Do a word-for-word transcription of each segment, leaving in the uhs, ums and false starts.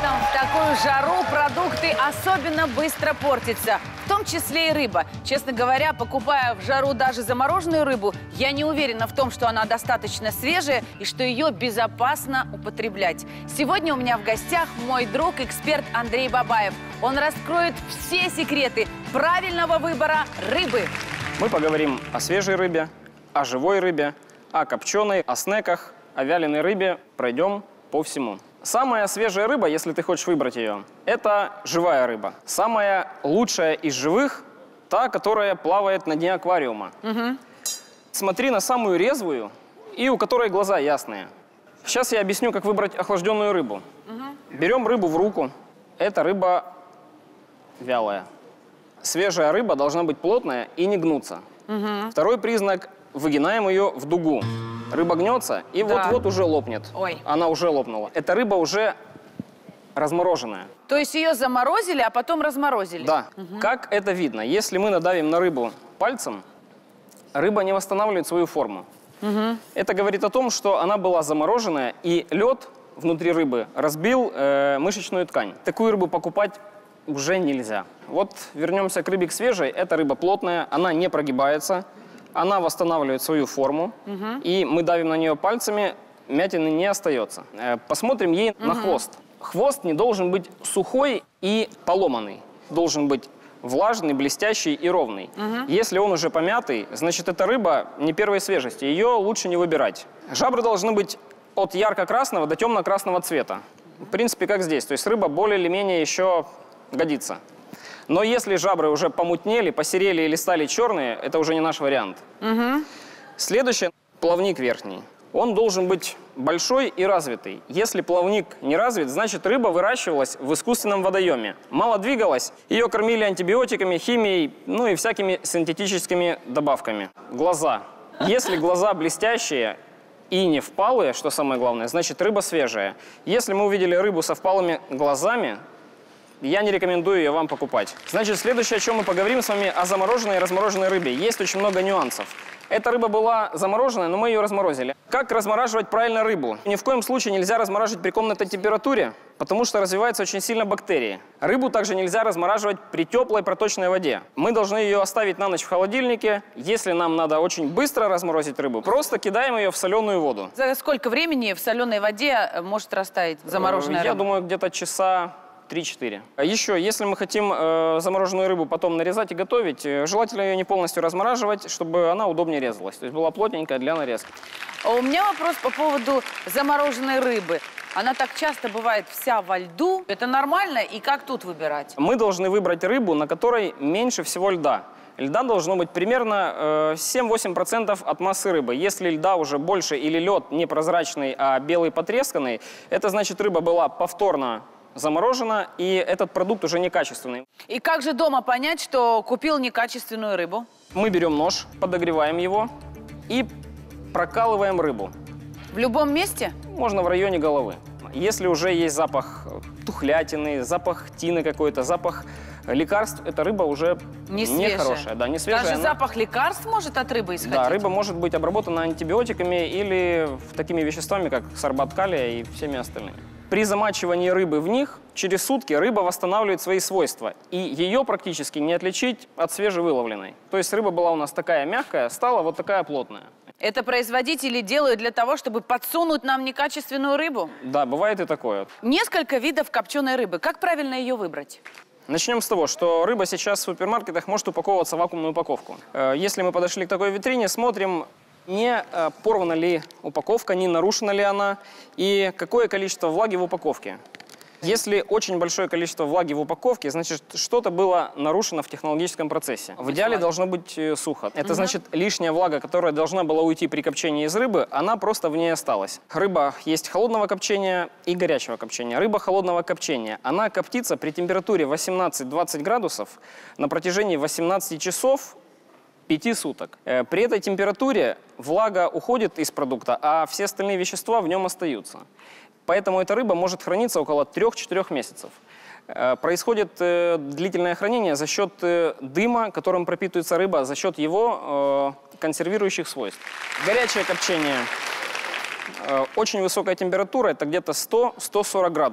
Летом в такую жару продукты особенно быстро портятся, в том числе и рыба. Честно говоря, покупая в жару даже замороженную рыбу, я не уверена в том, что она достаточно свежая и что ее безопасно употреблять. Сегодня у меня в гостях мой друг, эксперт Андрей Бабаев. Он раскроет все секреты правильного выбора рыбы. Мы поговорим о свежей рыбе, о живой рыбе, о копченой, о снеках, о вяленой рыбе. Пройдем по всему. Самая свежая рыба, если ты хочешь выбрать ее, это живая рыба. Самая лучшая из живых – та, которая плавает на дне аквариума. Угу. Смотри на самую резвую и у которой глаза ясные. Сейчас я объясню, как выбрать охлажденную рыбу. Угу. Берем рыбу в руку. Эта рыба вялая. Свежая рыба должна быть плотная и не гнуться. Угу. Второй признак – выгинаем ее в дугу. Рыба гнется и вот-вот да. уже лопнет. Ой. Она уже лопнула. Эта рыба уже размороженная. То есть ее заморозили, а потом разморозили? Да. Угу. Как это видно? Если мы надавим на рыбу пальцем, рыба не восстанавливает свою форму. Угу. Это говорит о том, что она была замороженная, и лед внутри рыбы разбил э, мышечную ткань. Такую рыбу покупать уже нельзя. Вот вернемся к рыбе к свежей. Эта рыба плотная, она не прогибается. Она восстанавливает свою форму, угу. и мы давим на нее пальцами, мятины не остается. Посмотрим ей угу. на хвост. Хвост не должен быть сухой и поломанный. Должен быть влажный, блестящий и ровный. Угу. Если он уже помятый, значит, эта рыба не первой свежести. Ее лучше не выбирать. Жабры должны быть от ярко-красного до темно-красного цвета. В принципе, как здесь. То есть рыба более или менее еще годится. Но если жабры уже помутнели, посерели или стали черные, это уже не наш вариант. Угу. Следующее – плавник верхний. Он должен быть большой и развитый. Если плавник не развит, значит рыба выращивалась в искусственном водоеме. Мало двигалась, ее кормили антибиотиками, химией, ну и всякими синтетическими добавками. Глаза. Если глаза блестящие и не впалые, что самое главное, значит рыба свежая. Если мы увидели рыбу со впалыми глазами, я не рекомендую ее вам покупать. Значит, следующее, о чем мы поговорим с вами, о замороженной и размороженной рыбе. Есть очень много нюансов. Эта рыба была замороженная, но мы ее разморозили. Как размораживать правильно рыбу? Ни в коем случае нельзя размораживать при комнатной температуре, потому что развиваются очень сильно бактерии. Рыбу также нельзя размораживать при теплой проточной воде. Мы должны ее оставить на ночь в холодильнике. Если нам надо очень быстро разморозить рыбу, просто кидаем ее в соленую воду. За сколько времени в соленой воде может растаять замороженная рыба? Я думаю, где-то часа три-четыре. Еще, если мы хотим э, замороженную рыбу потом нарезать и готовить, э, желательно ее не полностью размораживать, чтобы она удобнее резалась. То есть была плотненькая для нарезки. А у меня вопрос по поводу замороженной рыбы. Она так часто бывает вся во льду. Это нормально? И как тут выбирать? Мы должны выбрать рыбу, на которой меньше всего льда. Льда должно быть примерно э, семь-восемь процентов от массы рыбы. Если льда уже больше или лед не прозрачный, а белый потресканный, это значит, рыба была повторно заморожена, и этот продукт уже некачественный. И как же дома понять, что купил некачественную рыбу? Мы берем нож, подогреваем его и прокалываем рыбу. В любом месте? Можно в районе головы. Если уже есть запах тухлятины, запах тины какой-то, запах лекарств, эта рыба уже не нехорошая. Да, не свежая. Даже она... запах лекарств может от рыбы исходить? Да, рыба может быть обработана антибиотиками или такими веществами, как сорбат калия и всеми остальными. При замачивании рыбы в них через сутки рыба восстанавливает свои свойства, и ее практически не отличить от свежевыловленной. То есть рыба была у нас такая мягкая, стала вот такая плотная. Это производители делают для того, чтобы подсунуть нам некачественную рыбу? Да, бывает и такое. Несколько видов копченой рыбы. Как правильно ее выбрать? Начнем с того, что рыба сейчас в супермаркетах может упаковываться в вакуумную упаковку. Если мы подошли к такой витрине, смотрим, не порвана ли упаковка, не нарушена ли она и какое количество влаги в упаковке. Если очень большое количество влаги в упаковке, значит, что-то было нарушено в технологическом процессе. В идеале должно быть сухо. Это угу. значит, лишняя влага, которая должна была уйти при копчении из рыбы, она просто в ней осталась. Рыба есть холодного копчения и горячего копчения. Рыба холодного копчения, она коптится при температуре восемнадцать-двадцать градусов на протяжении восемнадцати часов, пяти суток. При этой температуре влага уходит из продукта, а все остальные вещества в нем остаются. Поэтому эта рыба может храниться около трёх-четырёх месяцев. Происходит длительное хранение за счет дыма, которым пропитывается рыба, за счет его консервирующих свойств. Горячее копчение. Очень высокая температура, это где-то сто — сто сорок градусов.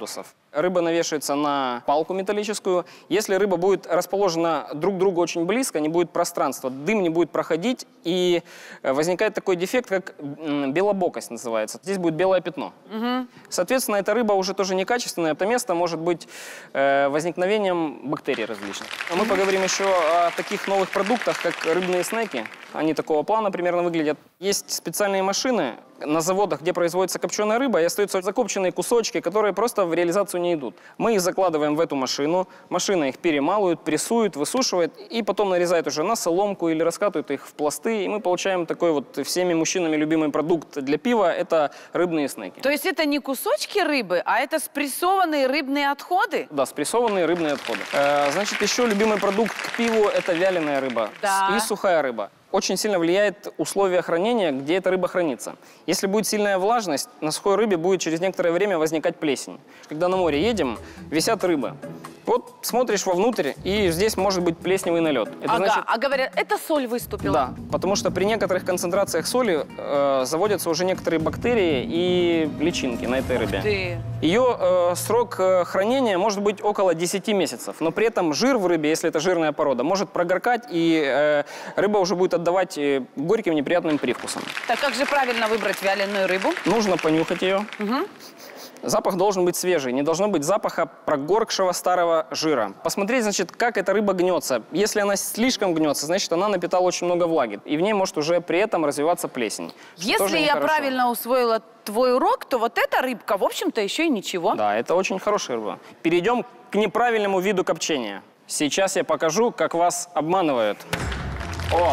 Рыба навешивается на палку металлическую. Если рыба будет расположена друг к другу очень близко, не будет пространства, дым не будет проходить, и возникает такой дефект, как белобокость называется. Здесь будет белое пятно. Угу. Соответственно, эта рыба уже тоже некачественная. Это место может быть э, возникновением бактерий различных. Мы поговорим еще о таких новых продуктах, как рыбные снеки. Они такого плана примерно выглядят. Есть специальные машины на заводах, где производится копченая рыба, и остаются закопченные кусочки, которые просто в реализацию не идут. Мы их закладываем в эту машину, машина их перемалывает, прессует, высушивает, и потом нарезает уже на соломку или раскатывает их в пласты, и мы получаем такой вот всеми мужчинами любимый продукт для пива – это рыбные снеки. То есть это не кусочки рыбы, а это спрессованные рыбные отходы? Да, спрессованные рыбные отходы. Э, значит, еще любимый продукт к пиву – это вяленая рыба, да. И сухая рыба. Очень сильно влияет условия хранения, где эта рыба хранится. Если будет сильная влажность, на сухой рыбе будет через некоторое время возникать плесень. Когда на море едем, висят рыбы. Вот смотришь вовнутрь, и здесь может быть плесневый налет. Это ага, значит... а говорят, это соль выступила? Да, потому что при некоторых концентрациях соли э, заводятся уже некоторые бактерии и личинки на этой рыбе. Ты. Ее э, срок э, хранения может быть около десяти месяцев, но при этом жир в рыбе, если это жирная порода, может прогоркать, и э, рыба уже будет отдавать э, горьким неприятным привкусом. Так как же правильно выбрать вяленую рыбу? Нужно понюхать ее. Угу. Запах должен быть свежий, не должно быть запаха прогоркшего старого жира. Посмотреть, значит, как эта рыба гнется. Если она слишком гнется, значит, она напитала очень много влаги, и в ней может уже при этом развиваться плесень. Если я правильно усвоила твой урок, то вот эта рыбка, в общем-то, еще и ничего. Да, это очень хорошая рыба. Перейдем к неправильному виду копчения. Сейчас я покажу, как вас обманывают. О! Ого!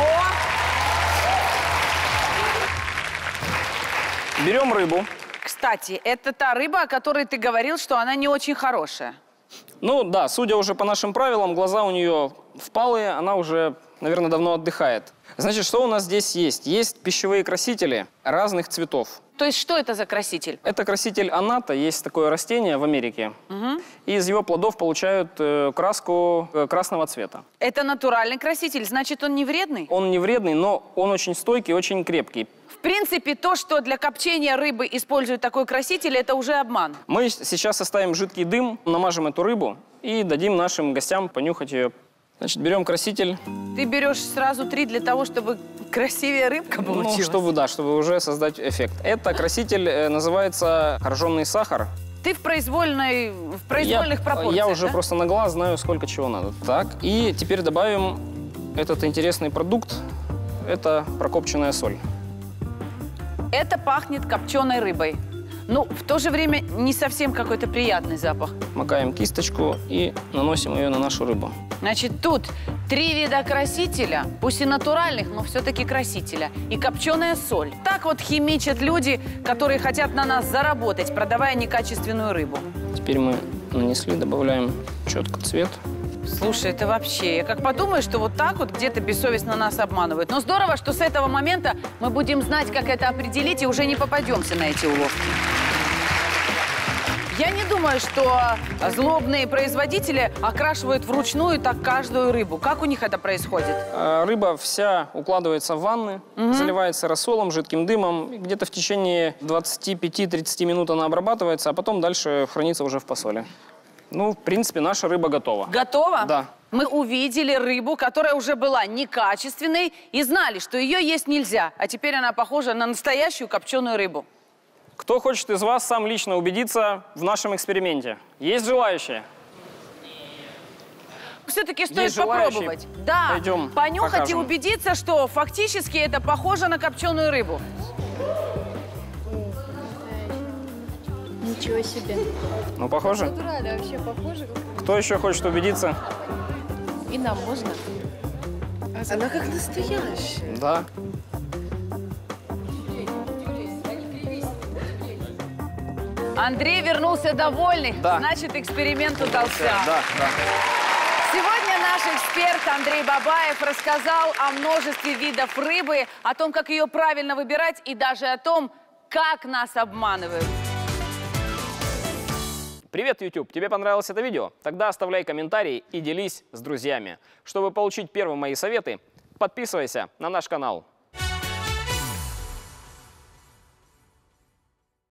Берем рыбу. Кстати, это та рыба, о которой ты говорил, что она не очень хорошая. Ну да, судя уже по нашим правилам, глаза у нее впалые, она уже, наверное, давно отдыхает. Значит, что у нас здесь есть? Есть пищевые красители разных цветов. То есть что это за краситель? Это краситель аната, есть такое растение в Америке. Угу. И из его плодов получают э, краску э, красного цвета. Это натуральный краситель, значит, он не вредный? Он не вредный, но он очень стойкий, очень крепкий. В принципе, то, что для копчения рыбы используют такой краситель, это уже обман. Мы сейчас оставим жидкий дым, намажем эту рыбу и дадим нашим гостям понюхать ее. Значит, берем краситель. Ты берешь сразу три для того, чтобы красивее рыбка получилась? Ну, чтобы, да, чтобы уже создать эффект. Это краситель э, называется ржаный сахар. Ты в, произвольной, в произвольных я, пропорциях, Я уже да? просто на глаз знаю, сколько чего надо. Так, и теперь добавим этот интересный продукт. Это прокопченная соль. Это пахнет копченой рыбой. Ну, в то же время не совсем какой-то приятный запах. Макаем кисточку и наносим ее на нашу рыбу. Значит, тут три вида красителя, пусть и натуральных, но все-таки красителя, и копченая соль. Так вот химичат люди, которые хотят на нас заработать, продавая некачественную рыбу. Теперь мы нанесли, добавляем четко цвет. Слушай, это вообще, я как подумаю, что вот так вот где-то бессовестно нас обманывают. Но здорово, что с этого момента мы будем знать, как это определить, и уже не попадемся на эти уловки. Я не думаю, что злобные производители окрашивают вручную так каждую рыбу. Как у них это происходит? Рыба вся укладывается в ванны, угу. заливается рассолом, жидким дымом. Где-то в течение двадцати пяти-тридцати минут она обрабатывается, а потом дальше хранится уже в посоле. Ну, в принципе, наша рыба готова. Готова? Да. Мы увидели рыбу, которая уже была некачественной, и знали, что ее есть нельзя. А теперь она похожа на настоящую копченую рыбу. Кто хочет из вас сам лично убедиться в нашем эксперименте? Есть желающие? Все-таки стоит Есть попробовать. желающие? Да, Пойдем, понюхать покажем. и убедиться, что фактически это похоже на копченую рыбу. Ничего себе. Ну, похоже? Натурально вообще похоже. Кто еще хочет убедиться? И нам можно? Она как настоящая. Да. Андрей вернулся довольный, Да. значит, эксперимент удался. Да, да. Сегодня наш эксперт Андрей Бабаев рассказал о множестве видов рыбы, о том, как ее правильно выбирать, и даже о том, как нас обманывают. Привет, YouTube! Тебе понравилось это видео? Тогда оставляй комментарий и делись с друзьями. Чтобы получить первым мои советы, подписывайся на наш канал.